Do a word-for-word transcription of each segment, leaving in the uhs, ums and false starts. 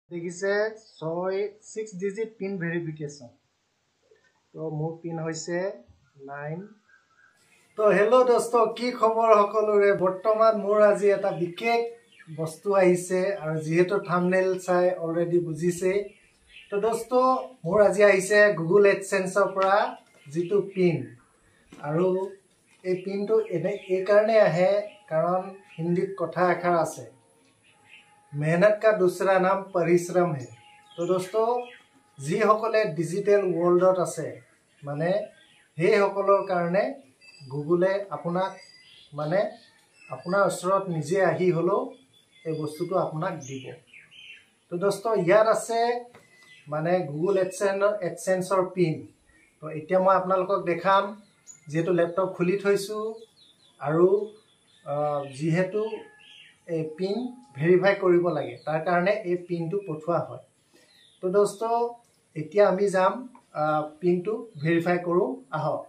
দেখিছে ছয় six digit pin verification তো মোৰ পিন হৈছে নাইন তো হেল্ল' দোস্ত কি খবৰ সকলোৰে বৰ্তমান মোৰ আজি এটা বিশেষ বস্তু আহিছে আৰু যিহেতু থাম্বনেইল চাই অলৰেডি বুজিছে তো দোস্ত মোৰ আজি আহিছে গুগল এডসেন্সৰ পৰা যিটো পিন আৰু এই পিনটো এনে এই কাৰণে আহে কাৰণ হিন্দীত কথা এষাৰ আছে मेहनत का दूसरा नाम परिश्रम है तो दोस्तों जी हकले डिजिटल वर्ल्डत আছে মানে हे हकলৰ কাৰণে গুগলে আপোনাক মানে আপোনাৰ ওচৰত নিজে আহি হলো এই বস্তুটো আপোনাক দিব তো দোস্ত ইয়াত আছে মানে গুগল এডসেন্স এডসেন্সৰ পিন তো এতিয়া মই আপোনালোকক দেখাম যেহেতু ল্যাপটপ খুলি থৈছো আৰু যেহেতু এই পিন ভেৰিফাই কৰিব লাগে তাৰ কাৰণে এই পিনটো পঠোৱা হয় তো দোস্ত এতিয়া আমি যাম পিনটো ভেৰিফাই কৰো আহক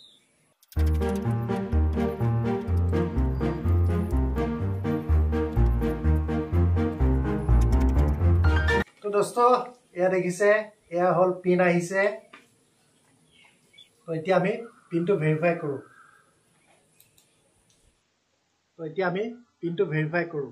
তো দোস্ত এয়া দেখিছে এয়া হল পিন আহিছে তো এতিয়া আমি পিনটো ভেৰিফাই কৰো তো এতিয়া আমি পিনটো ভেৰিফাই কৰো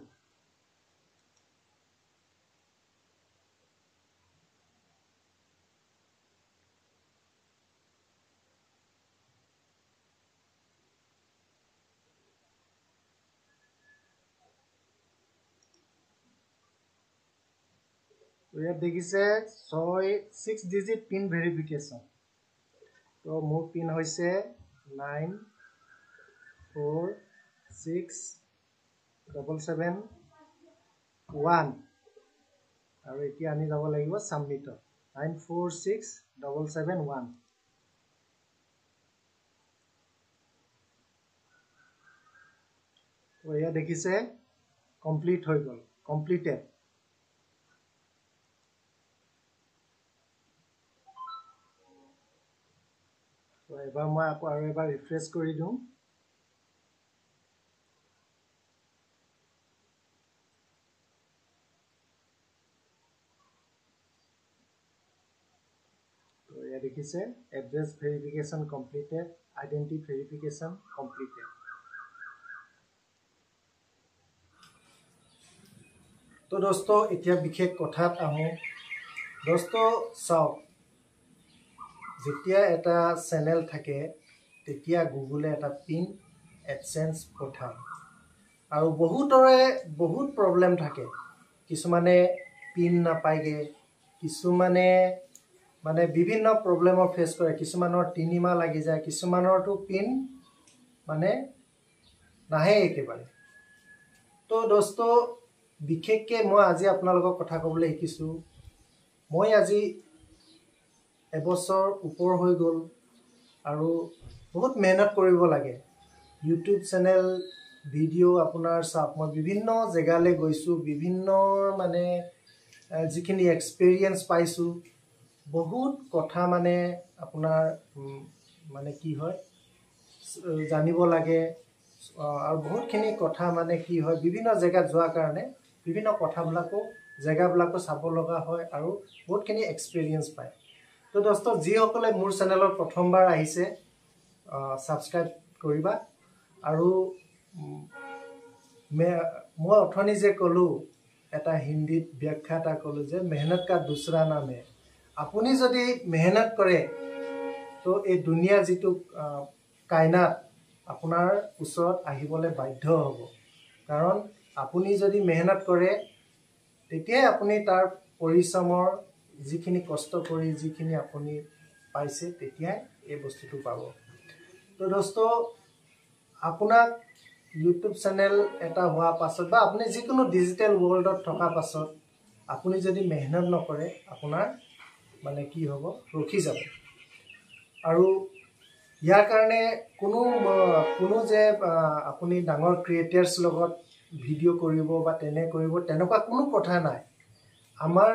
तो यार देखिसे ছয় সিক্স ডিজিট পিন ভেৰিফিকেশ্যন তো মোৰ পিন হৈছে nine four six double seven one আৰু এতিয়া আমি যাব লাগিব সাবমিটত nine four six double seven one তো এয়া দেখিছে কমপ্লিট হৈ গ'ল কমপ্লিটেড তো এবাৰ মই আকৌ আৰু এবাৰ ৰিফ্ৰেছ কৰি দিওঁ তো এয়া দেখিছে address verification completed identity verification completed তো দোস্ত এতিয়া বিশেষ কথাত আহোঁ দোস্ত চাওক যেতিয়া এটা চেনেল থাকে তেতিয়া গুগলে এটা পিন এডসেন্স পঠায় আৰু বহুতৰে বহুত প্ৰবলেম থাকে কিছুমানে পিন নাপায়গে কিছুমানে মানে বিভিন্ন প্ৰবলেমৰ ফেস কৰে কিছুমানৰ তিনি মাহ লাগি যায় কিছুমানৰটো পিন মানে নাহে একেবাৰে তো দোস্ত বিশেষকৈ মই আজি আপোনালোকক কথা ক'বলৈ শিকিছো মই আজি এবছৰ ওপৰ হৈ গ'ল আৰু বহুত মেহনত কৰিব লাগে ইউটিউব চেনেল ভিডিও আপোনাৰ চাপ মই বিভিন্ন জেগালৈ গৈছো বিভিন্ন মানে যিখিনি এক্সপেৰিয়েন্স পাইছো বহুত কথা মানে আপোনাৰ মানে কি হয় জানিব লাগে আৰু বহুতখিনি কথা মানে কি হয় বিভিন্ন জেগাত যোৱাৰ কাৰণে বিভিন্ন কথাবিলাকো জেগাবিলাকো চাব লগা হয় আৰু বহুতখিনি এক্সপেৰিয়েন্স পায় তো দোস্ত যি সকলে মোৰ চেনেলত প্ৰথমবাৰ আহিছে সাবস্ক্ৰাইব কৰিবা আৰু মই অথনি যে কলো এটা হিন্দীত ব্যাখ্যা এটা কলো যে মেহনত কা দুসৰা নাম হে আপুনি যদি মেহনত কৰে তো এই দুনিয়া যিটো কায়নাত আপোনাৰ ওচৰত আহিবলৈ বাধ্য হ'ব কাৰণ আপুনি যদি মেহনত কৰে তেতিয়াই আপুনি তাৰ পৰিশ্ৰমৰ যিখিনি কষ্ট কৰি যিখিনি আপুনি পাইছে তেতিয়াই এই বস্তুটো পাব তো দোস্ত আপোনাক ইউটিউব চেনেল এটা হোৱা পাছত বা আপুনি যিকোনো ডিজিটেল ওয়াৰ্ল্ডত থকা পাছত আপুনি যদি মেহনত নকৰে আপোনাৰ মানে কি হ'ব ৰখি যাব আৰু ইয়াৰ কাৰণে কোনো কোনো যে আপুনি ডাঙৰ ক্ৰিয়েটৰ্ছ লগত ভিডিও কৰিব বা তেনে কৰিব তেনেকুৱা কোনো কথা নাই আমাৰ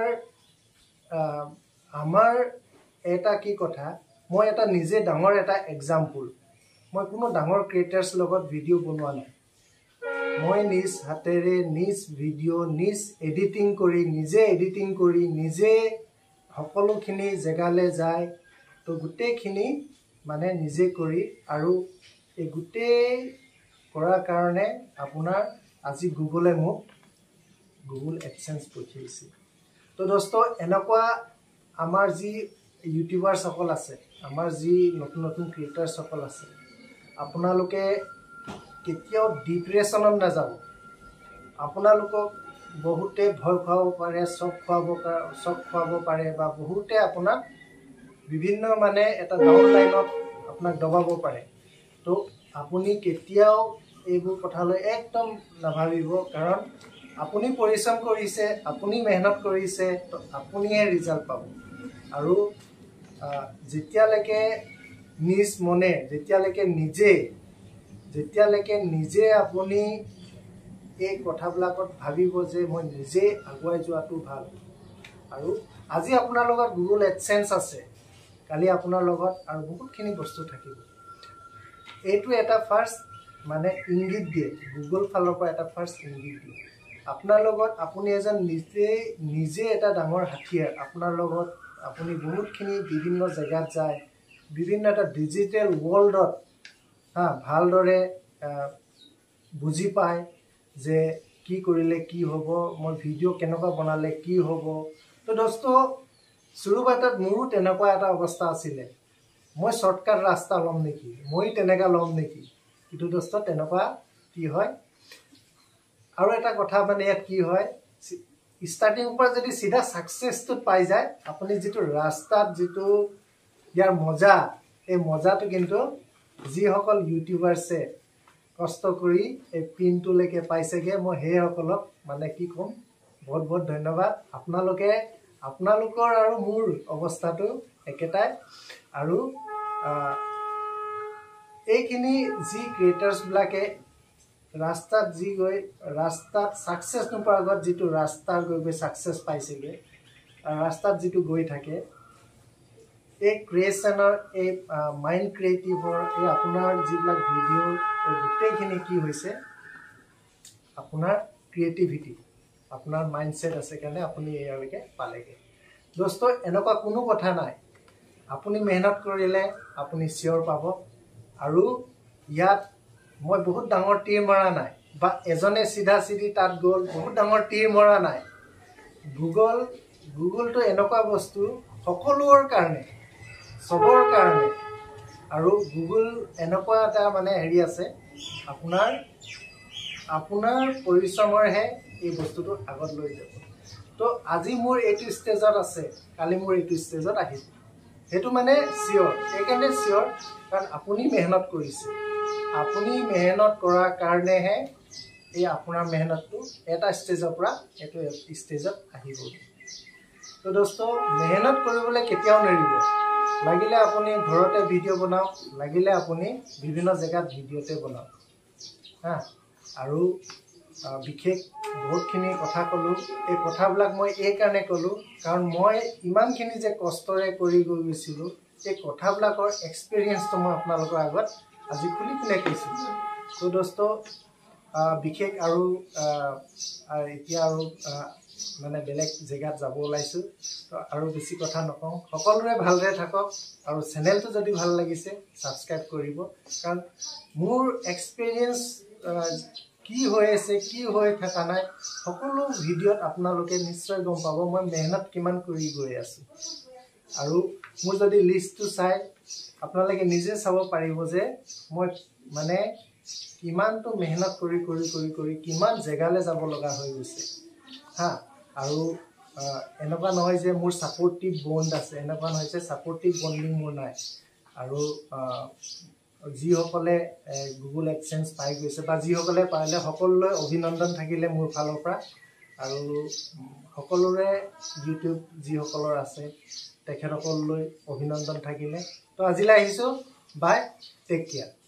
আমাৰ এটা কি কথা মই এটা নিজে ডাঙৰ এটা এক্সাম্পল মই কোনো ডাঙৰ ক্ৰিয়েটৰ্ছ লগত ভিডিও বনোৱা নাই মই নিজ হাতেৰে নিজ ভিডিঅ' নিজ এডিটিং কৰি নিজে এডিটিং কৰি নিজে সকলোখিনি জেগালৈ যায় তো গোটেইখিনি মানে নিজে কৰি আৰু এই গোটেই কৰাৰ কাৰণে আপোনাৰ আজি গুগলে মোক গুগল এডসেন্স পঠিয়াইছে তো দোস্ত এনেকুৱা আমাৰ যি ইউটিউবাৰ সকল আছে আমাৰ যি নতুন নতুন ক্ৰিয়েটৰ সকল আছে আপোনালোকে কেতিয়াও ডিপ্ৰেছনত নাযাব আপোনালোকক বহুতে ভয় খুৱাব পাৰে চক খুৱাব চক খুৱাব পাৰে বা বহুতে আপোনাক বিভিন্ন মানে এটা ডাউন লাইনত আপোনাক দবাব পাৰে তো আপুনি কেতিয়াও এইবোৰ কথালৈ একদম নাভাবিব কাৰণ আপুনি পৰিশ্ৰম কৰিছে আপুনি মেহনত কৰিছে তো আপুনিহে ৰিজাল্ট পাব আৰু যেতিয়ালৈকে নিজ মনে যেতিয়ালৈকে নিজে যেতিয়ালৈকে নিজে আপুনি এই কথাবিলাকত ভাবিব যে মই নিজে আগুৱাই যোৱাটো ভাল আৰু আজি আপোনাৰ লগত গুগল এডসেন্স আছে কালি আপোনাৰ লগত আৰু বহুতখিনি বস্তু থাকিব এইটো এটা ফাৰ্ষ্ট মানে ইংগিত দিয়ে গুগল ফালৰ পৰা এটা ফাৰ্ষ্ট ইংগিত দিয়ে আপোনাৰ লগত আপুনি এজন নিজে নিজে এটা ডাঙৰ হাতিয়াৰ আপোনাৰ লগত আপুনি বহুতখিনি বিভিন্ন জেগাত যায় বিভিন্ন এটা ডিজিটেল ৱৰ্ল্ডত হা ভালদৰে বুজি পায় যে কি কৰিলে কি হ'ব মই ভিডিঅ' কেনেকুৱা বনালে কি হ'ব তো দোস্ত শুৰুবাতত মোৰো তেনেকুৱা এটা অৱস্থা আছিলে মই শৰ্টকাট ৰাস্তা ল'ম নেকি মই তেনেকা ল'ম নেকি কিন্তু দোস্ত তেনেকুৱা কি হয় আৰু এটা কথা মানে ইয়াত কি হয় ষ্টাৰ্টিং পৰা যদি সিধা সাকসেসটো পাই যায় আপুনি যেটো ৰাস্তাত যেটো ইয়াৰ মজা এই মজাটো কিন্তু যি সকল ইউটিউবাৰছে কষ্ট কৰি এই পিনটো লেকে পাইছেগে মই হে সকলক মানে কি কম বহুত বহুত ধন্যবাদ আপোনালোকে আপোনালোকৰ আৰু মোৰ অৱস্থাটো একেটাই আৰু এইখিনি যি ক্ৰিয়েটৰ্ছ বিলাকে ৰাস্তাত যি গৈ ৰাস্তাত সাকসেস নোপোৱাৰ আগত যেটো ৰাস্তা গৈ গৈ সাকসেস পাইছেগে ৰাস্তাত যেটো গৈ থাকে এই ক্ৰিয়েচনৰ এই মাইন্ড ক্ৰিয়েটিভৰ এই আপোনাৰ যিবিলাক ভিডিঅ' এই গোটেইখিনি কি হৈছে আপোনাৰ ক্ৰিয়েটিভিটি আপোনাৰ মাইন্ডসেট আছে কাৰণে আপুনি ইয়ালৈকে পালেগে দোস্ত এনেকুৱা কোনো কথা নাই আপুনি মেহনত কৰিলে আপুনি চিয়ৰ পাব আৰু ইয়াত মই বহুত ডাঙৰ টিৰ মৰা নাই বা এজনে সিধা সিধি তাত গ'ল বহুত ডাঙৰ টিৰ মৰা নাই গুগল গুগলটো এনেকুৱা বস্তু সকলোৰ কাৰণে সবৰ কাৰণে আৰু গুগল এনেকুৱা এটা মানে হেৰি আছে আপোনাৰ আপোনাৰ পৰিশ্ৰমৰহে এই বস্তুটো আগত লৈ যাব তো আজি মোৰ এইটো ষ্টেজত আছে কালি মোৰ এইটো ষ্টেজত আহিব হেতু মানে সিওৰ একেনে সিওৰ কাৰণ আপুনি মেহনত কৰিছে আপুনি মেহনত কৰাৰ কাৰণেহে এই আপোনাৰ মেহনতটো এটা ষ্টেজৰ পৰা এটো ষ্টেজত আহিব তো দোস্ত মেহনত কৰিবলৈ কেতিয়াও নেৰিব লাগিলে আপুনি ঘৰতে ভিডিঅ' বনাওক লাগিলে আপুনি বিভিন্ন জেগাত ভিডিঅ'তে বনাওক হা আৰু বিশেষ বহুতখিনি কথা ক'লো এই কথাবিলাক মই এই কাৰণে ক'লো কাৰণ মই ইমানখিনি যে কষ্টৰে কৰি গৈ গৈছিলোঁ এই কথাবিলাকৰ এক্সপেৰিয়েন্সটো মই আপোনালোকৰ আগত আজি খুলি খুলি কৈছোঁ তো দোস্ত বিশেষ আৰু এতিয়া আৰু মানে বেলেগ জেগাত যাব ওলাইছো তো আৰু বেছি কথা নকওঁ সকলোৰে ভালদৰে থাকক আৰু চেনেলটো যদি ভাল লাগিছে সাবস্ক্ৰাইব কৰিব কাৰণ মোৰ এক্সপেৰিয়েন্স কি হৈ আছে কি হৈ থকা নাই সকলো ভিডিঅ'ত আপোনালোকে নিশ্চয় গম পাব মই মেহনত কিমান কৰি গৈ আছো আৰু মোৰ যদি লিষ্টটো চাই আপোনালোকে নিজে চাব পাৰিব যে মই মানে কিমানটো মেহনত কৰি কৰি কৰি কৰি কিমান জেগালৈ যাব লগা হৈ গৈছে হা আৰু এনেকুৱা নহয় যে মোৰ সাপোৰ্টিভ বন্ড আছে এনেকুৱা নহয় যে সাপোৰ্টিভ বন্ডিং মোৰ নাই আৰু যি সকলে গুগল এডসেন্স পাই গৈছে বা যি সকলে পাইলে সকলোলৈ অভিনন্দন থাকিলে মোৰ ফালৰ পৰা আৰু সকলোৰে ইউটিউব যি সকলৰ আছে তেখেতসকললৈ অভিনন্দন থাকিলে তো আজিলৈ আহিছো বাই টেক কেয়াৰ